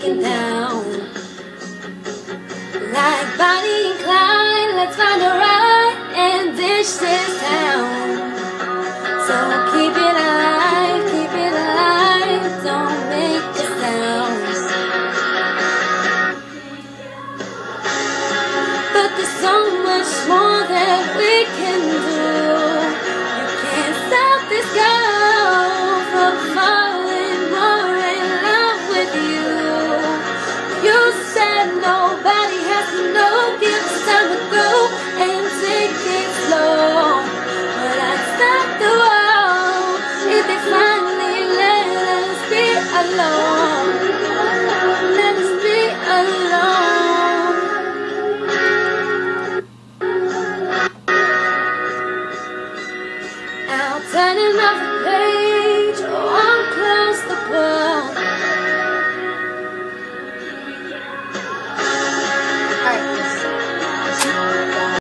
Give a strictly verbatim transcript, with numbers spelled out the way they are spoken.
breaking down. Like Bonnie and Clyde, let's find a ride and dish this town. So keep it alive, keep it alive, don't make a sound. But there's so much more that we can do. You can't stop this girl from falling more in love with you. You said nobody has to know, give us time to go.